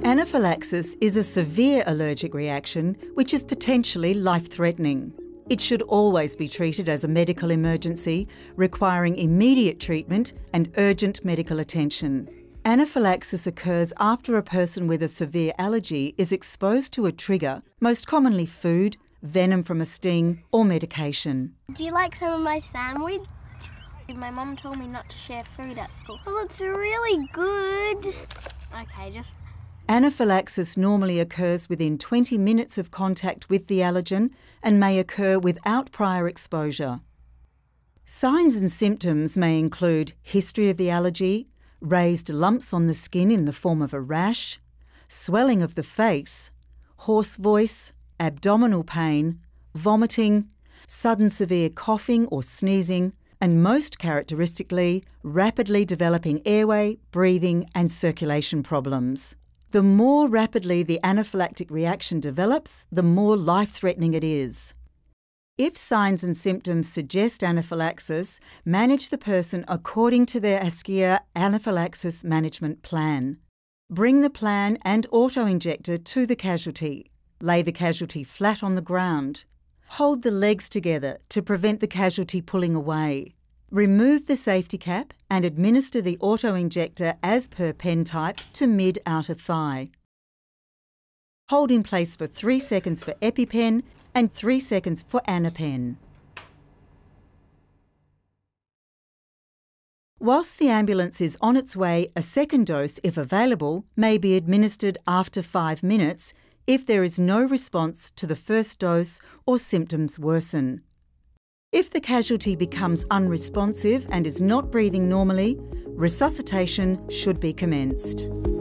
Anaphylaxis is a severe allergic reaction which is potentially life-threatening. It should always be treated as a medical emergency, requiring immediate treatment and urgent medical attention. Anaphylaxis occurs after a person with a severe allergy is exposed to a trigger, most commonly food, venom from a sting, or medication. Do you like some of my sandwich? My mum told me not to share food at school. Well, it's really good. Okay, just... Anaphylaxis normally occurs within 20 minutes of contact with the allergen and may occur without prior exposure. Signs and symptoms may include history of the allergy, raised lumps on the skin in the form of a rash, swelling of the face, hoarse voice, abdominal pain, vomiting, sudden severe coughing or sneezing, and most characteristically, rapidly developing airway, breathing and circulation problems. The more rapidly the anaphylactic reaction develops, the more life-threatening it is. If signs and symptoms suggest anaphylaxis, manage the person according to their ASCIA anaphylaxis management plan. Bring the plan and auto-injector to the casualty. Lay the casualty flat on the ground. Hold the legs together to prevent the casualty pulling away. Remove the safety cap and administer the auto-injector as per pen type to mid-outer thigh. Hold in place for 3 seconds for EpiPen and 3 seconds for Anapen. Whilst the ambulance is on its way, a second dose, if available, may be administered after 5 minutes if there is no response to the first dose or symptoms worsen. If the casualty becomes unresponsive and is not breathing normally, resuscitation should be commenced.